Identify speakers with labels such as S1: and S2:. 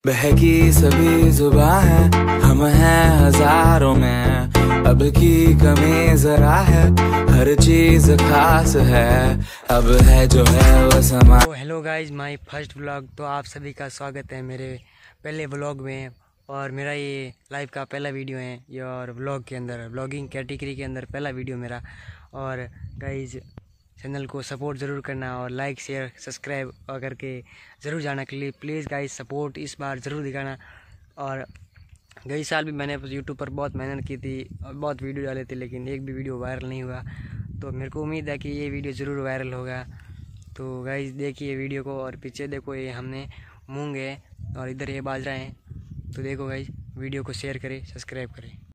S1: बहकी सभी जुबां है, हम हैं हजारों में, अब की कमी जरा है, हर चीज खास है, अब है जो है वो समा।
S2: Hello guys, my first vlog. तो आप सभी का स्वागत है मेरे पहले व्लॉग में। और मेरा ये लाइव का पहला वीडियो है ये, और व्लॉग के अंदर व्लॉगिंग कैटेगरी के अंदर पहला वीडियो मेरा। और गाइज चैनल को सपोर्ट ज़रूर करना और लाइक शेयर सब्सक्राइब करके ज़रूर जाना के लिए प्लीज़ गाइज, सपोर्ट इस बार ज़रूर दिखाना। और गई साल भी मैंने यूट्यूब पर बहुत मेहनत की थी और बहुत वीडियो डाले थे, लेकिन एक भी वीडियो वायरल नहीं हुआ। तो मेरे को उम्मीद है कि ये वीडियो ज़रूर वायरल होगा। तो गाइस देखिए वीडियो को, और पीछे देखो ये हमने मूंग है और इधर ये बाजरा है। तो देखो गाइस, वीडियो को शेयर करें, सब्सक्राइब करें।